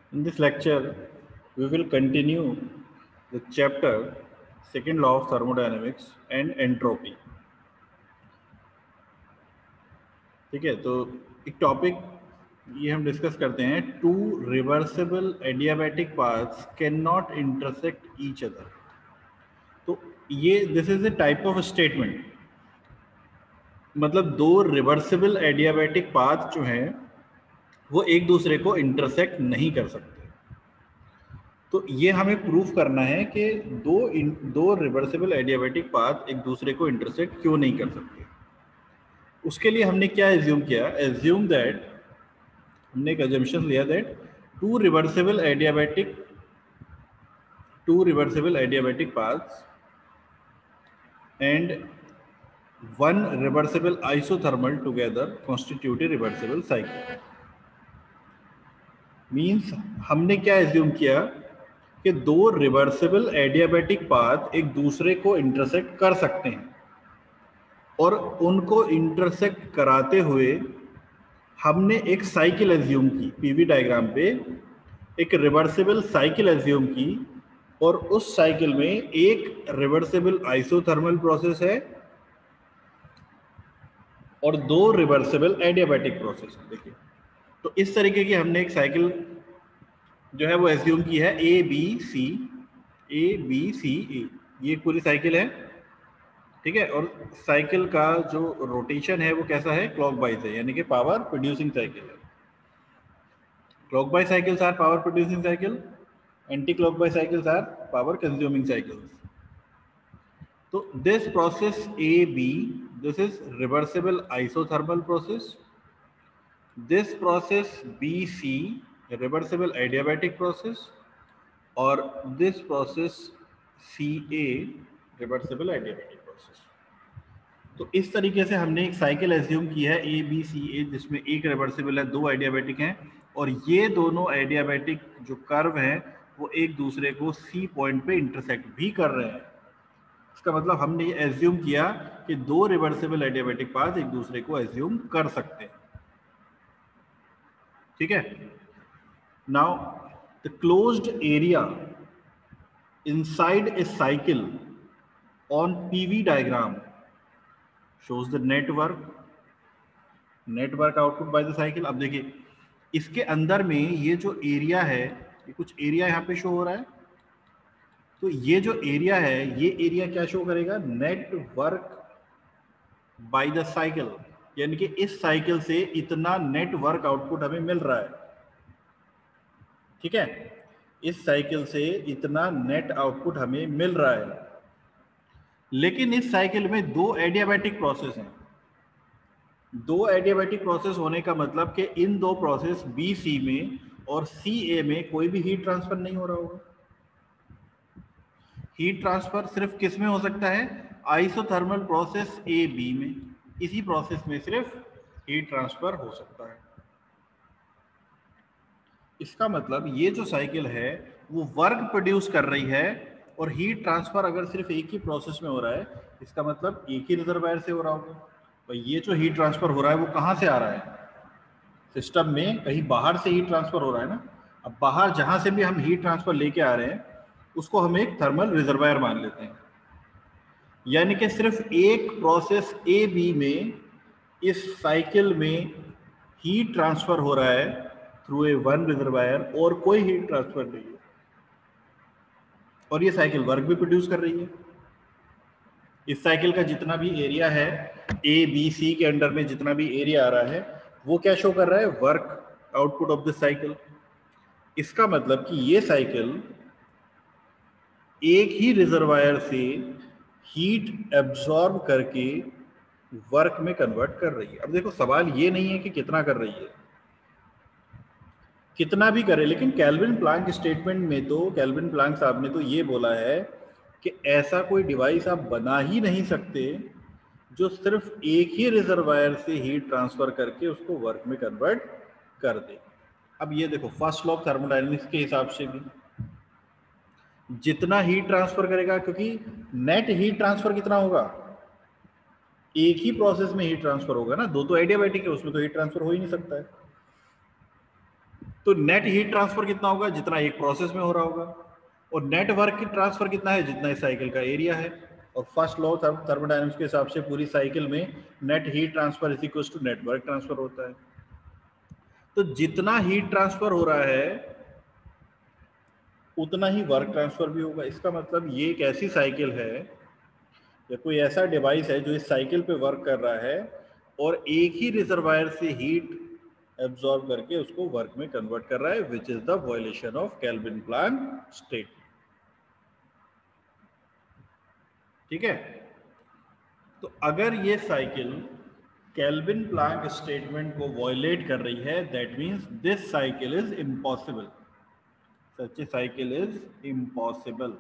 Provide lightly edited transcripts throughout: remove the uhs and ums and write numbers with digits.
In this lecture, we will continue the chapter second law of thermodynamics and entropy. ठीक है, तो एक topic ये हम डिस्कस करते हैं, two reversible adiabatic paths can not intersect each other. तो ये this is a type of statement, मतलब दो रिवर्सिबल एडियाबैटिक पाथ जो हैं वो एक दूसरे को इंटरसेक्ट नहीं कर सकते। तो ये हमें प्रूफ करना है कि दो रिवर्सिबल एडियाबैटिक पाथ एक दूसरे को इंटरसेक्ट क्यों नहीं कर सकते। उसके लिए हमने क्या एज्यूम किया, एज्यूम दैट हमने एक अजम्पशन लिया that two reversible adiabatic paths and one reversible isothermal together constitute a reversible cycle. Means हमने क्या एज्यूम किया कि दो रिवर्सिबल एडियाबैटिक पाथ एक दूसरे को इंटरसेक्ट कर सकते हैं और उनको इंटरसेक्ट कराते हुए हमने एक साइकिल एज्यूम की, पीवी डायग्राम पे एक रिवर्सिबल साइकिल एज्यूम की, और उस साइकिल में एक रिवर्सिबल आइसोथर्मल प्रोसेस है और दो रिवर्सिबल एडियाबैटिक प्रोसेस है। देखिए, तो इस तरीके की हमने एक साइकिल जो है वो एज्यूम की है, ए बी सी ए, ये पूरी साइकिल है, ठीक है। और साइकिल का जो रोटेशन है वो कैसा है, क्लॉकवाइज है, यानी कि पावर प्रोड्यूसिंग साइकिल है। Clockwise cycles are power producing cycle, anti clockwise cycles are power consuming cycles. तो this process A B, this is reversible isothermal process. This process B C, reversible adiabatic process, और this process C A, reversible adiabatic process. तो इस तरीके से हमने एक cycle assume की है ए बी सी ए, जिसमें एक रिवर्सिबल है, दो एडियाबैटिक हैं, और ये दोनों एडियाबैटिक जो कर्व हैं वो एक दूसरे को सी पॉइंट पे इंटरसेक्ट भी कर रहे हैं। इसका मतलब हमने ये एज्यूम किया कि दो रिवर्सिबल एडियाबैटिक पाथ एक दूसरे को एज्यूम कर सकते हैं, ठीक है। Now the closed area inside a cycle on PV diagram shows the network output by the cycle। अब देखिए, इसके अंदर में ये जो एरिया है, ये कुछ एरिया यहाँ पे शो हो रहा है, तो ये जो एरिया है ये एरिया क्या शो करेगा, नेटवर्क बाय द साइकिल, यानी कि इस साइकिल से इतना नेटवर्क आउटपुट हमें मिल रहा है, ठीक है। इस साइकिल से इतना नेट आउटपुट हमें मिल रहा है, लेकिन इस साइकिल में दो एडियाबैटिक प्रोसेस हैं। दो एडियाबैटिक प्रोसेस होने का मतलब कि इन दो प्रोसेस बी सी में और सी ए में कोई भी हीट ट्रांसफर नहीं हो रहा होगा। हीट ट्रांसफर सिर्फ किस में हो सकता है, आइसोथर्मल प्रोसेस ए बी में, इसी प्रोसेस में सिर्फ हीट ट्रांसफर हो सकता है। इसका मतलब ये जो साइकिल है वो वर्क प्रोड्यूस कर रही है, और हीट ट्रांसफर अगर सिर्फ एक ही प्रोसेस में हो रहा है, इसका मतलब एक ही रिजर्वायर से हो रहा होगा। तो ये जो हीट ट्रांसफर हो रहा है वो कहाँ से आ रहा है, सिस्टम में कहीं बाहर से हीट ट्रांसफर हो रहा है ना। अब बाहर जहां से भी हम हीट ट्रांसफर लेके आ रहे हैं उसको हम एक थर्मल रिजर्वायर मान लेते हैं, यानी कि सिर्फ एक प्रोसेस ए बी में इस साइकिल में हीट ट्रांसफर हो रहा है थ्रू ए वन रिजर्वायर, और कोई हीट ट्रांसफर नहीं है, और ये साइकिल वर्क भी प्रोड्यूस कर रही है। इस साइकिल का जितना भी एरिया है, ए बी सी के अंडर में जितना भी एरिया आ रहा है वो क्या शो कर रहा है, work output of this cycle. इसका मतलब कि ये साइकिल एक ही रिजर्वायर से हीट एब्जॉर्ब करके वर्क में कन्वर्ट कर रही है। अब देखो, सवाल ये नहीं है कि कितना कर रही है, कितना भी करे, लेकिन कैल्विन प्लैंक स्टेटमेंट में तो कैल्विन प्लैंक साहब ने तो ये बोला है कि ऐसा कोई डिवाइस आप बना ही नहीं सकते जो सिर्फ एक ही रिजर्वायर से हीट ट्रांसफर करके उसको वर्क में कन्वर्ट कर दे। अब ये देखो, फर्स्ट लॉ ऑफ थर्मोडायनेमिक्स के हिसाब से भी जितना हीट ट्रांसफर करेगा, क्योंकि नेट हीट ट्रांसफर कितना होगा, एक ही प्रोसेस में हीट ट्रांसफर होगा ना, दो तो एडियाबैटिक है उसमें तो हीट ट्रांसफर हो ही नहीं सकता है। तो नेट हीट ट्रांसफर कितना होगा, जितना एक प्रोसेस में हो रहा होगा, और नेट वर्क ट्रांसफर कितना है, जितना इस साइकिल का एरिया है। और फर्स्ट लॉ थर्मोडायनामिक्स के हिसाब से पूरी साइकिल में net heat transfer is equal to net work transfer होता है। तो जितना हीट ट्रांसफर हो रहा है उतना ही वर्क ट्रांसफर भी होगा। इसका मतलब ये एक ऐसी साइकिल है या कोई ऐसा डिवाइस है जो इस साइकिल पे वर्क कर रहा है और एक ही रिजर्वायर से हीट एब्जॉर्ब करके उसको वर्क में कन्वर्ट कर रहा है, which is the violation of Kelvin Planck statement. ठीक है, तो अगर ये साइकिल केल्विन प्लैंक स्टेटमेंट को वायलेट कर रही है, that means this cycle is impossible. Such a cycle is impossible.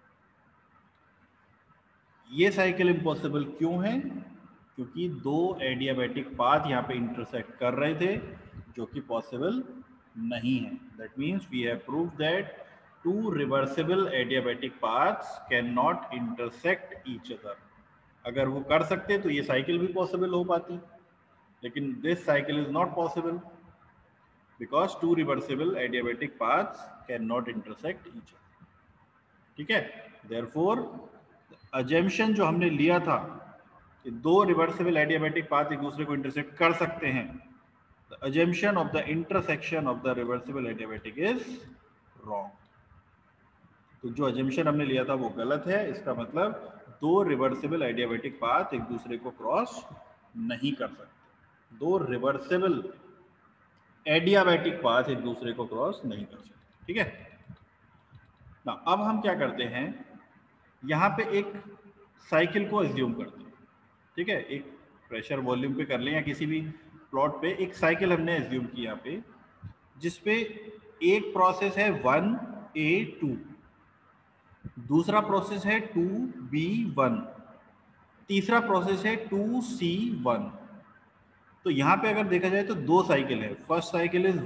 ये साइकिल इम्पॉसिबल क्यों है? क्योंकि दो एडियाबैटिक पाथ यहाँ पे इंटरसेक्ट कर रहे थे जो कि पॉसिबल नहीं है। That means we have proved that two reversible adiabatic paths can not intersect each other. अगर वो कर सकते तो ये साइकिल भी पॉसिबल हो पाती, लेकिन this cycle is not possible because two reversible adiabatic paths can not intersect each other. ठीक है, देयरफॉर अजम्पशन जो हमने लिया था कि दो रिवर्सिबल एडियाबैटिक पाथ एक दूसरे को इंटरसेक्ट कर सकते हैं, the assumption of the intersection of the reversible adiabatic is wrong. तो जो अजम्पशन हमने लिया था वो गलत है। इसका मतलब दो रिवर्सिबल एडियाबैटिक पाथ एक दूसरे को क्रॉस नहीं कर सकते। दो रिवर्सिबल एडियाबैटिक पाथ एक दूसरे को क्रॉस नहीं कर सकते। ठीक है ना, अब हम क्या करते हैं, यहाँ पे एक साइकिल को एज्यूम करते हैं। ठीक है, एक प्रेशर वॉल्यूम पे कर लें या किसी भी प्लॉट पे एक साइकिल हमने एज्यूम की यहाँ पे, जिसपे एक प्रोसेस है 1A2, दूसरा प्रोसेस है 2B1, तीसरा प्रोसेस है 2C1। तो यहाँ पे अगर देखा जाए तो दो साइकिल है। फर्स्ट साइकिल इज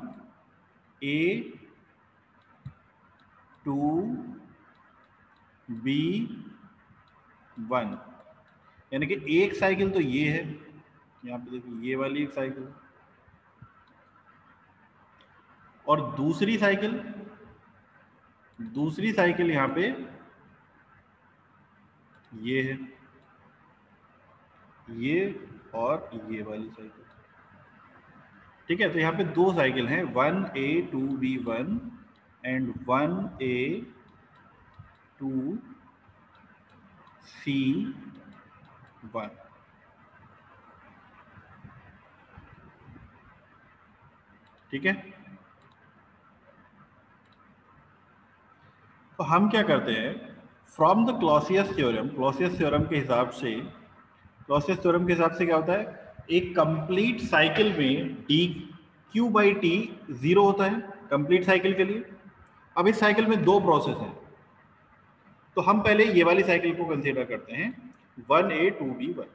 1A2B1, यानी कि एक साइकिल तो ये है, यहाँ पे देखिए ये वाली एक साइकिल, और दूसरी साइकिल यहाँ पे ये है, ये और ये वाली साइकिल। ठीक है, तो यहाँ पे दो साइकिल हैं, 1A2B1 एंड 1A2C1। ठीक है, तो हम क्या करते हैं, from the Clausius theorem, Clausius theorem के हिसाब से क्या होता है, एक कंप्लीट साइकिल में dQ/T 0 होता है कंप्लीट साइकिल के लिए। अब इस साइकिल में दो प्रोसेस हैं, तो हम पहले ये वाली साइकिल को कंसीडर करते हैं 1A2B1।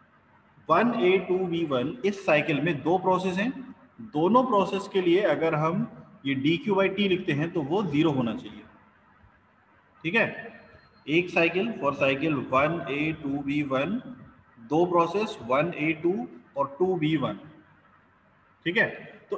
1A2B1 इस साइकिल में दो प्रोसेस हैं, दोनों प्रोसेस के लिए अगर हम ये dQ/T लिखते हैं तो वो 0 होना चाहिए। ठीक है, एक साइकिल फॉर साइकिल 1A2B1, दो प्रोसेस 1A2 और 2B1। ठीक है, तो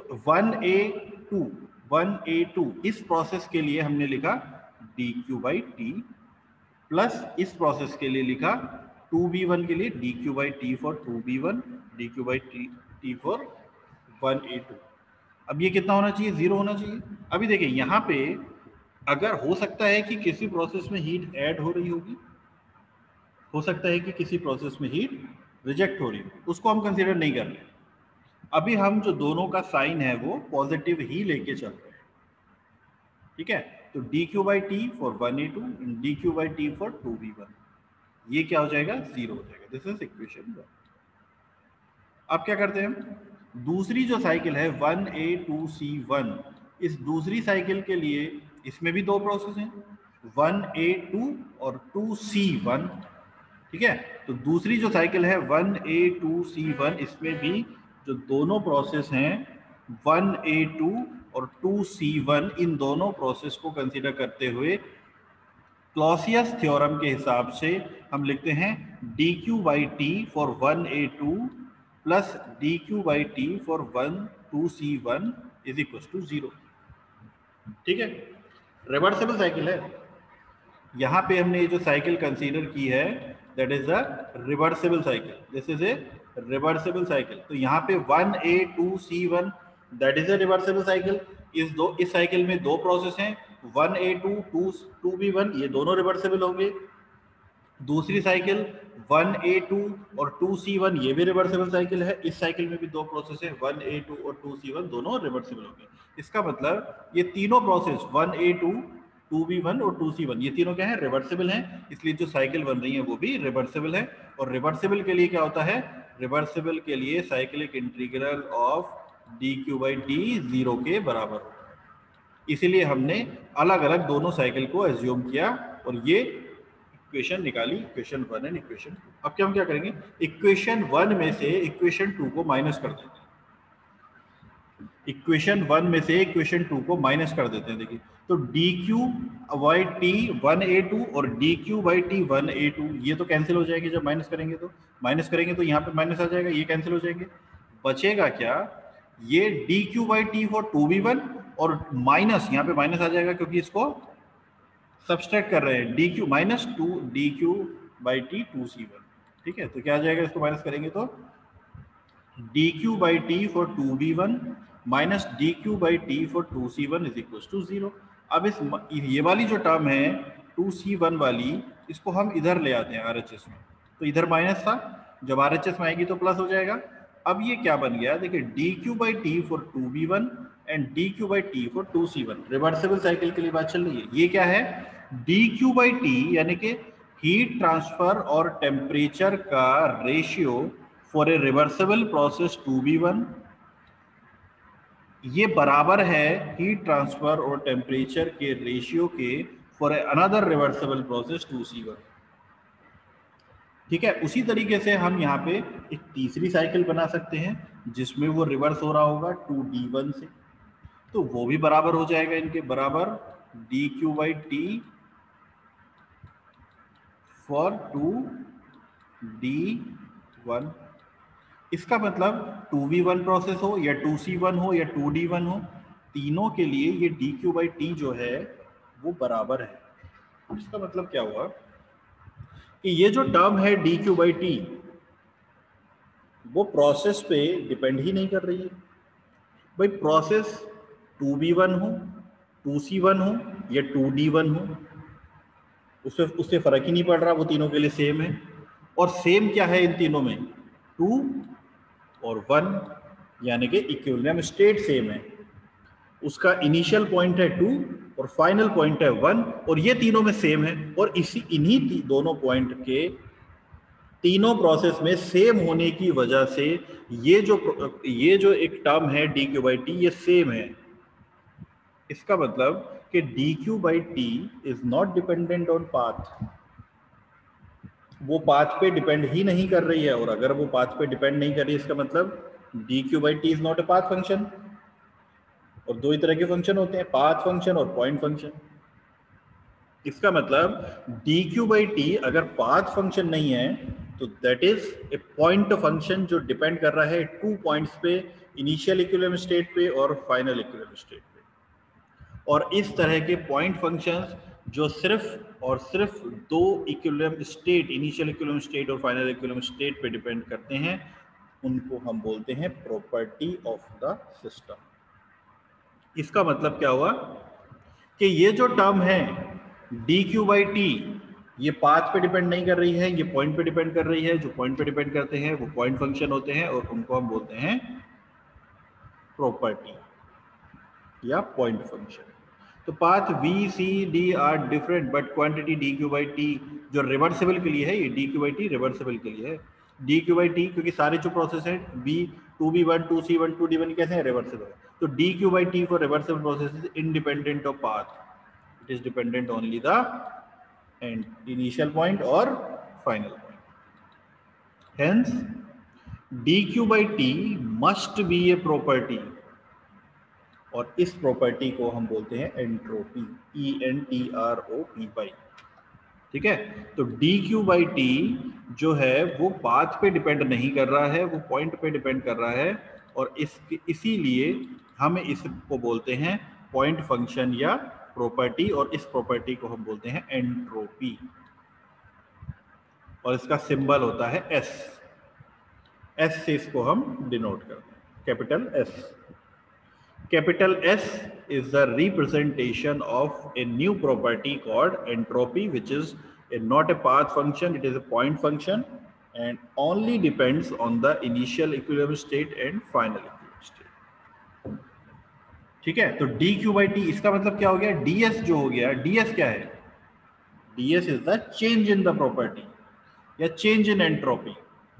1A2 इस प्रोसेस के लिए हमने लिखा dQ/T, प्लस इस प्रोसेस के लिए लिखा 2B1 के लिए dQ/T for 2B1, dQ/T for 1A2। अब ये कितना होना चाहिए, 0 होना चाहिए। अभी देखिए यहाँ पे अगर हो सकता है कि किसी प्रोसेस में हीट ऐड हो रही होगी, हो सकता है कि किसी प्रोसेस में हीट रिजेक्ट हो रही हो, उसको हम कंसीडर नहीं कर रहे। अभी हम जो दोनों का साइन है वो पॉजिटिव ही लेके चल रहे हैं। ठीक है, तो dQ/T for 1A2 and dQ/T for 2B1, ये क्या हो जाएगा, 0 हो जाएगा। This is equation 1। अब क्या करते हैं हम, दूसरी जो साइकिल है 1A2C1, इस दूसरी साइकिल के लिए इसमें भी दो प्रोसेस हैं, 1A2 और 2C1। ठीक है, तो दूसरी जो साइकिल है 1A2C1, इसमें भी जो दोनों प्रोसेस हैं 1A2 और 2C1, इन दोनों प्रोसेस को कंसीडर करते हुए क्लॉसियस थ्योरम के हिसाब से हम लिखते हैं dQ/T for 1A2 plus dQ/T for 2C1 is equal to 0। ठीक है, रिवर्सिबल साइकिल है। यहाँ पे हमने ये जो साइकिल कंसीडर की है that is a reversible cycle, this is a reversible cycle. तो यहाँ पे 1A2C1 that is a reversible cycle. इस साइकिल में दो प्रोसेस हैं, 1A2 2B1, ये दोनों रिवर्सिबल होंगे। दूसरी साइकिल 1A2 और 2C1, ये भी रिवर्सिबल साइकिल है। इस साइकिल में भी दो प्रोसेस है, 1A2 और 2C1, दोनों रिवर्सिबल होंगे। इसका मतलब ये तीनों प्रोसेस 1A2 2B1 और 2C1 ये तीनों क्या है, रिवर्सिबल हैं, इसलिए जो साइकिल बन रही है वो भी रिवर्सिबल है। और रिवर्सिबल के लिए क्या होता है, रिवर्सिबल के लिए साइक्लिक इंटीग्रल ऑफ dq/d 0 के बराबर होता है। इसीलिए हमने अलग अलग दोनों साइकिल को एज्यूम किया और ये इक्वेशन निकाली, इक्वेशन 1 एंड इक्वेशन 2। अब क्या हम क्या करेंगे, इक्वेशन 1 में से इक्वेशन 2 को माइनस कर देते हैं। इक्वेशन 1 में से इक्वेशन 2 को माइनस कर देते हैं। देखिए, तो dq/t 1A2 और dq/t 1A2 ये तो कैंसिल हो जाएंगे जब माइनस करेंगे, तो माइनस करेंगे तो यहाँ पे माइनस आ जाएगा, ये कैंसिल हो जाएंगे। बचेगा क्या, ये dq/t फॉर 2B1 और माइनस यहाँ पे माइनस आ जाएगा क्योंकि इसको सब्सट्रैक्ट कर रहे हैं, dq माइनस 2 dq/t 2C1। ठीक है, तो क्या आ जाएगा, इसको माइनस करेंगे तो dq/t for 2B1 minus dq/t for 2C1 is equal to 0। अब ये वाली जो टर्म है 2C1 वाली, इसको हम इधर ले आते हैं RHS में, तो इधर माइनस था, जब RHS में आएगी तो प्लस हो जाएगा। अब ये क्या बन गया, देखिए dq/t for 2B1 and dq/t for 2C1, reversible cycle के लिए बात चल रही है। ये क्या है, dq/t यानी कि हीट ट्रांसफर और टेम्परेचर का ratio for a reversible process 2B1, ये बराबर है हीट ट्रांसफर और टेम्परेचर के रेशियो के for a another reversible process 2C1। ठीक है, उसी तरीके से हम यहाँ पे एक तीसरी साइकिल बना सकते हैं जिसमें वो रिवर्स हो रहा होगा 2D1 से, तो वो भी बराबर हो जाएगा इनके बराबर dq/t फॉर 2D1। इसका मतलब 2V1 प्रोसेस हो या 2C1 हो या 2D1 हो, तीनों के लिए ये dq/t जो है वो बराबर है। इसका मतलब क्या हुआ कि ये जो टर्म है dq/t वो प्रोसेस पे डिपेंड ही नहीं कर रही है। भाई प्रोसेस 2B1 हो, 2C1 हो या 2D1 हो, उससे फर्क ही नहीं पड़ रहा, वो तीनों के लिए सेम है। और सेम क्या है इन तीनों में, 2 और 1, यानी कि इक्विलिब्रियम स्टेट सेम है। उसका इनिशियल पॉइंट है 2 और फाइनल पॉइंट है 1, और ये तीनों में सेम है। और इन्हीं दोनों पॉइंट के तीनों प्रोसेस में सेम होने की वजह से ये जो एक टर्म है dq/t ये सेम है। इसका मतलब कि dq/t is not dependent on path, वो पाथ पे डिपेंड ही नहीं कर रही है। और अगर वो पाथ पे डिपेंड नहीं कर रही है, इसका मतलब dq/t is not a path function. और दो ही तरह के फंक्शन होते हैं, पाथ फंक्शन और पॉइंट फंक्शन। इसका मतलब dq/t अगर पाथ फंक्शन नहीं है तो that is a point function जो डिपेंड कर रहा है 2 पॉइंट्स पे, इनिशियल इक्विलिब्रियम स्टेट पे और फाइनल इक्विलिब्रियम स्टेट पे। और इस तरह के पॉइंट फंक्शंस जो सिर्फ और सिर्फ दो equilibrium state, initial equilibrium state और फाइनल इक्विलिब्रियम स्टेट पे डिपेंड करते हैं, उनको हम बोलते हैं प्रॉपर्टी ऑफ द सिस्टम। इसका मतलब क्या हुआ कि ये जो टर्म है dq/t ये पाथ पे डिपेंड नहीं कर रही है, ये पॉइंट पे डिपेंड कर रही है। जो पॉइंट पे डिपेंड करते हैं वो पॉइंट फंक्शन होते हैं और उनको हम बोलते हैं प्रॉपर्टी या पॉइंट फंक्शन। तो path v c d are different but quantity dq/t जो रिवर्सिबल के लिए है, ये dq/t रिवर्सिबल के लिए है। dq/t क्योंकि सारे जो प्रोसेस हैं 2B1 2C1 2D1 कैसे हैं, रिवर्सिबल है। तो dq/t for reversible process is independent of path, it is dependent only the initial point और final point. Hence dq/t must be a property, और इस प्रॉपर्टी को हम बोलते हैं एंट्रोपी, ENTROPY। ठीक है, तो dq/t जो है वो पाथ पे डिपेंड नहीं कर रहा है, वो पॉइंट पे डिपेंड कर रहा है। और इसीलिए हम इसको बोलते हैं पॉइंट फंक्शन या प्रॉपर्टी, और इस प्रॉपर्टी को हम बोलते हैं एंट्रोपी, और इसका सिंबल होता है एस। एस से इसको हम डिनोट करते हैं, capital S. Capital S is the representation of a new property called entropy, which is not a path function, it is a point function and only depends on the initial equilibrium state and final equilibrium state. ठीक है, तो dq by t इसका मतलब क्या हो गया, ds जो हो गया, ds क्या है, ds is the change in the property या change in entropy।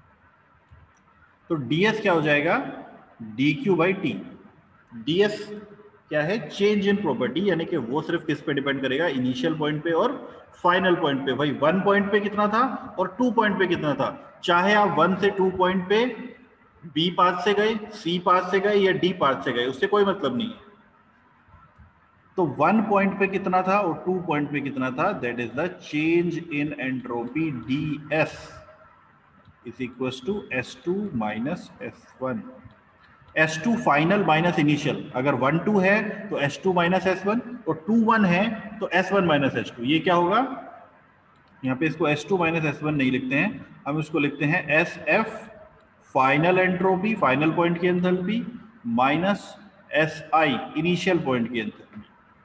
तो ds क्या हो जाएगा, dq by t। ds क्या है, चेंज इन प्रॉपर्टी, यानी कि वो सिर्फ किस पे डिपेंड करेगा, इनिशियल पॉइंट पे और फाइनल पॉइंट पे। भाई 1 पॉइंट पे कितना था और 2 पॉइंट पे कितना था, चाहे आप 1 से 2 पॉइंट पे बी पाथ से गए, सी पाथ से गए या डी पाथ से गए, उससे कोई मतलब नहीं है। तो 1 पॉइंट पे कितना था और 2 पॉइंट पे कितना था, that is the change in entropy ds is equal to S2 minus S1। S2 final minus initial, अगर 1 2 है तो S2 माइनस S1, और 2 1 है तो S1 माइनस S2। ये क्या होगा, यहाँ पे इसको S2 माइनस S1 नहीं लिखते हैं, हम इसको लिखते हैं SF final entropy, final point की enthalpy, minus SI initial point की एंथैल्पी।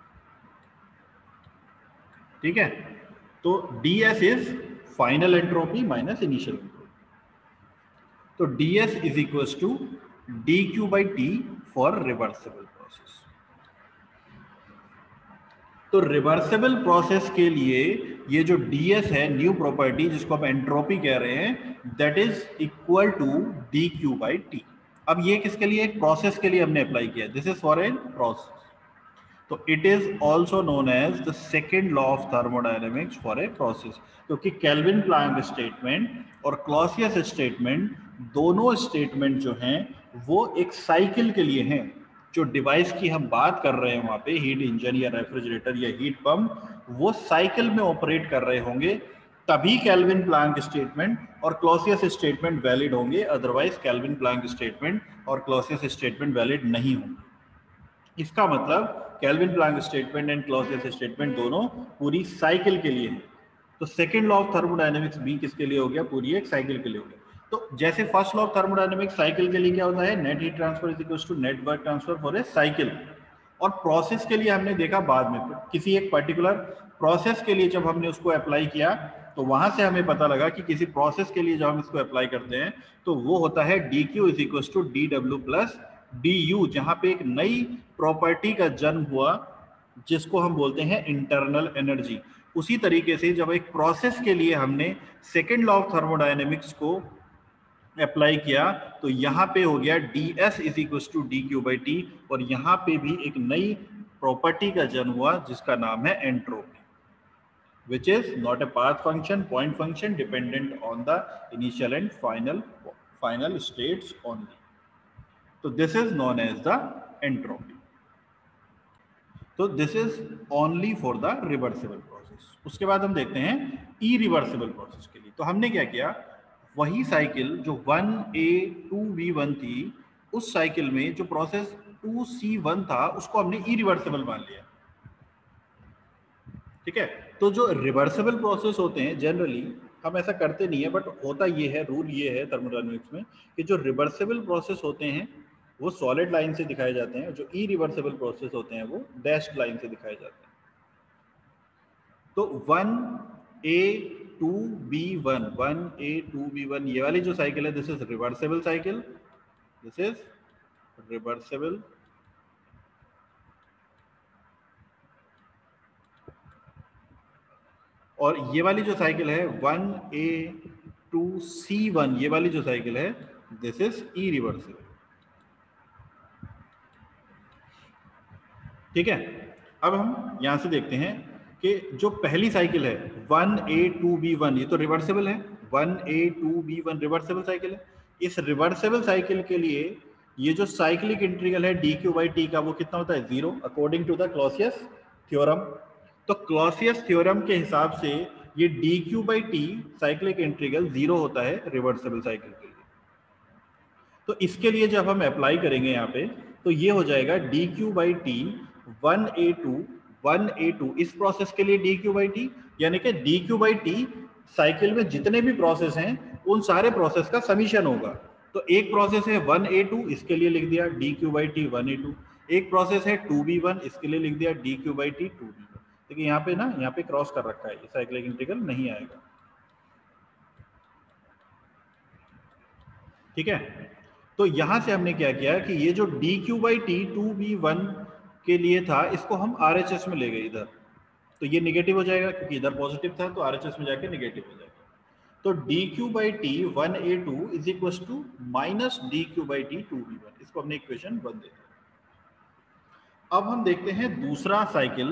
ठीक है, तो DS is final entropy minus initial entropy. तो ds is equal to dq by t for reversible process. तो रिवर्सिबल प्रोसेस के लिए ये जो ds है, न्यू प्रॉपर्टी जिसको हम एंट्रोपी कह रहे हैं, that is equal to dq by t। अब ये किसके लिए, एक प्रोसेस के लिए हमने अप्लाई किया, this is for a process. तो it is also known as the second law of thermodynamics for a process, क्योंकि केल्विन प्लैंक स्टेटमेंट और क्लॉसियस स्टेटमेंट, दोनों स्टेटमेंट जो हैं वो एक साइकिल के लिए हैं। जो डिवाइस की हम बात कर रहे हैं वहां पे, हीट इंजन या रेफ्रिजरेटर या हीट पंप, वो साइकिल में ऑपरेट कर रहे होंगे, तभी केल्विन प्लैंक स्टेटमेंट और क्लॉसियस स्टेटमेंट वैलिड होंगे, अदरवाइज केल्विन प्लैंक स्टेटमेंट और क्लॉसियस स्टेटमेंट वैलिड नहीं होंगे। इसका मतलब Kelvin Planck statement and Clausius statement दोनों पूरी साइकिल के लिए है। तो सेकंड लॉ ऑफ थर्मोडायनेमिक्स भी किसके लिए हो गया, पूरी एक साइकिल के लिए हो गया। तो जैसे first law of thermodynamics cycle के लिए क्या होता है, net heat transfer is equal to net work transfer for a cycle, और प्रोसेस के लिए हमने देखा बाद में, किसी एक पर्टिकुलर प्रोसेस के लिए जब हमने उसको अप्लाई किया तो वहां से हमें पता लगा कि किसी प्रोसेस के लिए जब हम इसको अप्लाई करते हैं तो वो होता है dq is equal to dw plus du, जहां पे एक नई प्रॉपर्टी का जन्म हुआ जिसको हम बोलते हैं इंटरनल एनर्जी। उसी तरीके से जब एक प्रोसेस के लिए हमने सेकेंड लॉ ऑफ थर्मोडायनेमिक्स को अप्लाई किया तो यहाँ पे हो गया ds is equal to dq by T, और यहाँ पे भी एक नई प्रॉपर्टी का जन्म हुआ जिसका नाम है entropy, which is not a path function, point function, dependent on the initial and final states only. So this is known as the entropy. तो this is only for the reversible process. उसके बाद हम देखते हैं irreversible process के लिए। तो हमने क्या किया, वही साइकिल जो 1A2V1 थी, उस साइकिल में जो प्रोसेस 2C1 था उसको हमने इरिवर्सिबल मान लिया। ठीक है, तो जो रिवर्सिबल प्रोसेस होते हैं जनरली हम ऐसा करते नहीं है, बट होता ये है, रूल ये है थर्मोडायनेमिक्स में कि जो रिवर्सिबल प्रोसेस होते हैं वो सॉलिड लाइन से दिखाए जाते हैं, जो इरिवर्सिबल प्रोसेस होते हैं वो डैश्ड लाइन से दिखाए जाते हैं। तो 1A2B1 ये वाली जो साइकिल है, this is reversible cycle, this is reversible और ये वाली जो साइकिल है 1A2C1 ये वाली जो साइकिल है, दिस इज इरिवर्सिबल। ठीक है, अब हम यहां से देखते हैं कि जो पहली साइकिल है 1A2B1 ये तो रिवर्सिबल है, 1A2B1 रिवर्सिबल साइकिल है। इस रिवर्सिबल साइकिल के लिए ये जो साइक्लिक इंटीग्रल है dq बाई टी का वो कितना होता है, 0 according to the Clausius theorem. तो क्लॉसियस थ्योरम के हिसाब से ये dq by T cyclic integral 0 होता है रिवर्सिबल साइकिल के लिए। तो इसके लिए जब हम अप्लाई करेंगे यहाँ पे तो ये हो जाएगा D Q by T 1A2 इस प्रोसेस के लिए डी क्यू बाई टी, यानी कि D Q by T cycle में जितने भी प्रोसेस हैं उन सारे प्रोसेस का समीशन होगा। तो एक प्रोसेस है 1A2, इसके लिए लिख दिया D Q by T 1A2। एक प्रोसेस है 2B1, इसके लिए लिख दिया D Q by T 2B1। देखिए यहाँ पे ना, यहाँ पे क्रॉस कर रखा है, ये साइक्लिक इंटीग्रल नहीं आएगा। ठीक है, तो यहां से हमने क्या किया कि ये जो D Q by T 2B1 के लिए था, इसको हम RHS में ले गए इधर, तो ये निगेटिव हो जाएगा क्योंकि इधर पॉजिटिव था, तो RHS में जाके निगेटिव हो जाएगा। तो D Q by T 1A2 is equal to minus D Q by T 2B1, इसको हमने इक्वेशन 1 दे दिया। अब हम देखते हैं दूसरा साइकिल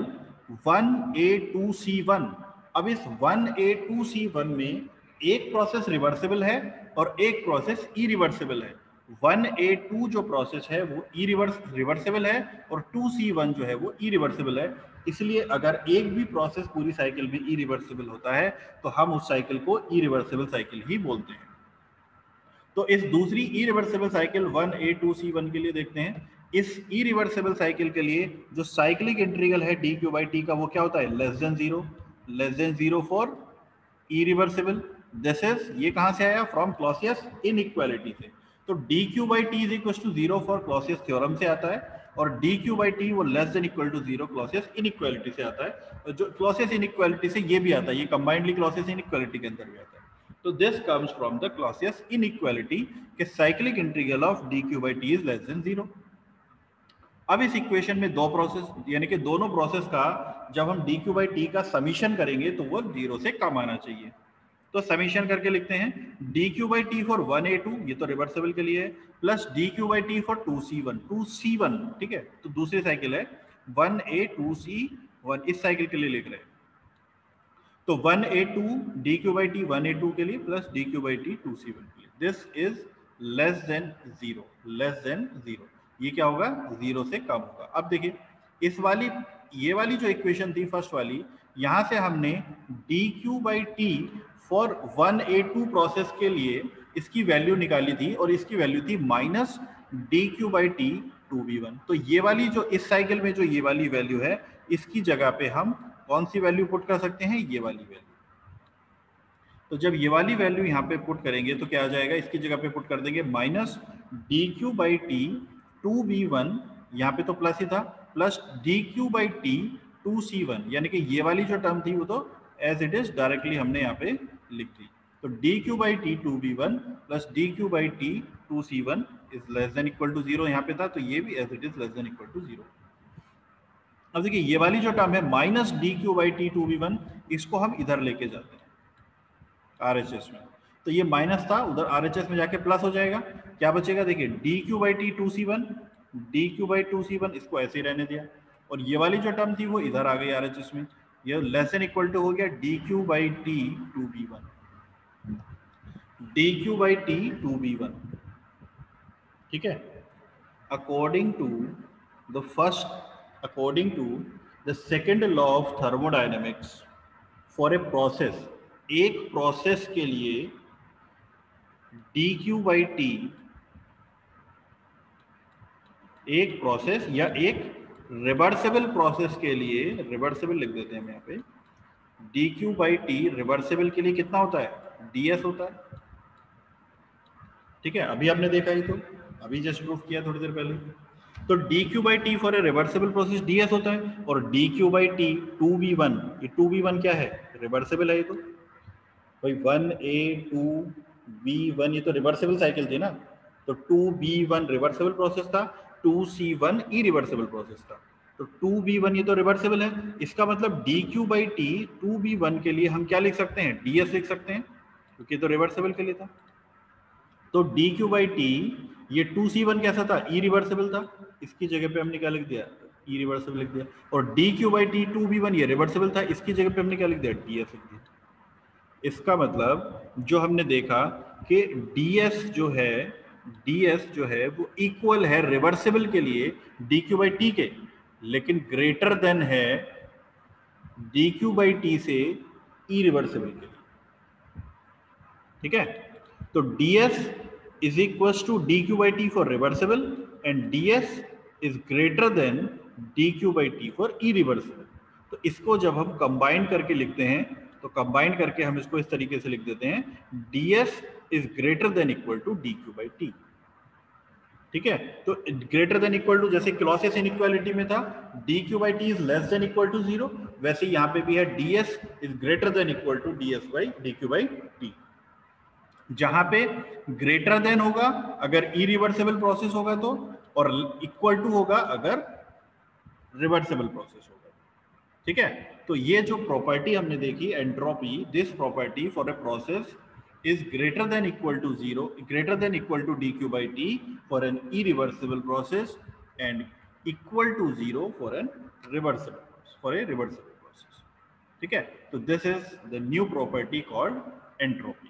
1A2C1। अब इस 1A2C1 में एक प्रोसेस रिवर्सिबल है और एक प्रोसेस इरिवर्सिबल है। 1A2 जो प्रोसेस है वो रिवर्सिबल है और 2C1 जो है वो इरिवर्सिबल है। इसलिए अगर एक भी प्रोसेस पूरी साइकिल में इरिवर्सिबल होता है तो हम उस साइकिल को इरिवर्सिबल साइकिल ही बोलते हैं। तो इस दूसरी इरिवर्सिबल साइकिल 1A2C1 के लिए देखते हैं। इस इरिवर्सिबल साइकिल के लिए जो साइक्लिक इंटीग्रल है डी क्यू बाई टी का, वो क्या होता है, less than zero for irreversible. This is, ये कहां से आया, फ्रॉम क्लॉसियस इनइक्वालिटी से। तो D Q by T is equal to zero for Clausius theorem से आता है, और डी क्यू बाई टी वो less than equal to zero Clausius inequality से आता है। जो क्लॉसियस इनइक्वालिटी से ये भी आता है, ये कंबाइंडली क्लॉसियस इनइक्वालिटी के अंदर भी आता है। तो this comes from the Clausius inequality के cyclic integral of D Q by T is less than zero. अब इस इक्वेशन में दो प्रोसेस, यानी कि दोनों प्रोसेस का जब हम डी क्यू बाई टी का समीशन करेंगे तो वो जीरो से कम आना चाहिए। तो समीशन करके लिखते हैं D Q by T for 1A2, ये तो रिवर्सिबल के लिए है, plus D Q by T for 2C1, ठीक है। तो दूसरी साइकिल है 1A2C1, इस साइकिल के लिए लिख रहे हैं। तो 1A2 D Q by T 1A2 के लिए plus D Q by T 2C1 के लिए, this is less than zero. ये क्या होगा, जीरो से कम होगा। अब देखिए इस वाली, ये वाली जो इक्वेशन थी फर्स्ट वाली, यहां से हमने D Q by T for 1A2 process के लिए इसकी वैल्यू निकाली थी, और इसकी वैल्यू थी minus D Q by T 2B1। तो ये वाली जो इस साइकिल में जो ये वाली वैल्यू है, इसकी जगह पे हम कौन सी वैल्यू पुट कर सकते हैं, ये वाली वैल्यू। तो जब ये वाली वैल्यू यहाँ पे पुट करेंगे तो क्या आ जाएगा, इसकी जगह पे पुट कर देंगे minus D Q by T 2B1, यहाँ पे तो प्लस ही था, plus D Q by T 2C1, यानी कि ये वाली जो टर्म थी वो तो एज इट इज डायरेक्टली हमने यहाँ पे लिख दी। तो D Q by T 2B1 plus D Q by T 2C1 is less than equal to zero, यहाँ पे था, तो ये भी as it is less than equal to zero. अब देखिए ये वाली जो टर्म है minus D Q by T 2B1, इसको हम इधर लेके जाते हैं RHS में, तो ये माइनस था, उधर RHS में जाके प्लस हो जाएगा। क्या बचेगा, देखिए D Q by T 2C1, इसको ऐसे ही रहने दिया, और ये वाली जो टर्म थी वो इधर आ गई RHS में, ये लेस देन इक्वल टू हो गया D Q by T 2B1, ठीक है। According to the second law of thermodynamics, for a process, एक प्रोसेस के लिए डी क्यू बाई टी, एक प्रोसेस या एक रिवर्सिबल प्रोसेस के लिए, रिवर्सिबल लिख देते हैं हम यहाँ पे, D Q by T reversible के लिए कितना होता है, ds होता है, ठीक है। अभी आपने देखा ही, तो अभी जस्ट प्रूफ किया थोड़ी देर पहले। तो D Q by T for a reversible process ds होता है, और D Q by T 2B1, ये 2B1 क्या है, रिवर्सिबल है ये तो भाई, 1A2B1 ये तो रिवर्सिबल साइकिल थी ना, तो 2B1 रिवर्सिबल प्रोसेस था, 2C1 इरिवर्सिबल प्रोसेस था, तो 2B1 ये तो रिवर्सिबल है। इसका मतलब D Q by T 2B1 के लिए हम क्या लिख सकते हैं, ds लिख सकते हैं, क्योंकि तो रिवर्सिबल के लिए था। तो डी क्यू बाई टी, ये 2C1 कैसा था, इरिवर्सिबल था, इसकी जगह पे हमने क्या लिख दिया, इरिवर्सिबल लिख दिया। और D Q by T 2B1 ये रिवर्सिबल था, इसकी जगह पे हमने क्या लिख दिया, ds लिख दिया। इसका मतलब जो हमने देखा कि ds जो है वो इक्वल है रिवर्सिबल के लिए डी क्यू बाई टी के, लेकिन ग्रेटर देन है डी क्यू बाई टी से इरिवर्सिबल के लिए, ठीक है। तो ds is equals to dq by t for reversible and ds is greater than dq by t for irreversible। तो इसको जब हम कंबाइन करके लिखते हैं तो कंबाइन करके हम इसको इस तरीके से लिख देते हैं ds is greater than equal to dq by t। ठीक है, तो ग्रेटर देन इक्वल टू जैसे क्लॉसेस इनइक्वालिटी में था dq by t is less than equal to 0, वैसे यहाँ पे भी है ds is greater than equal to ds by dq by t। जहां पे ग्रेटर देन होगा अगर इरिवर्सिबल प्रोसेस होगा तो, और इक्वल टू होगा अगर रिवर्सिबल प्रोसेस होगा। ठीक है, तो ये जो प्रॉपर्टी हमने देखी entropy, this property for a process is greater than equal to 0, greater than equal to dq by t for an irreversible process and equal to 0 for a reversible process। ठीक है, तो this is the new property called entropy।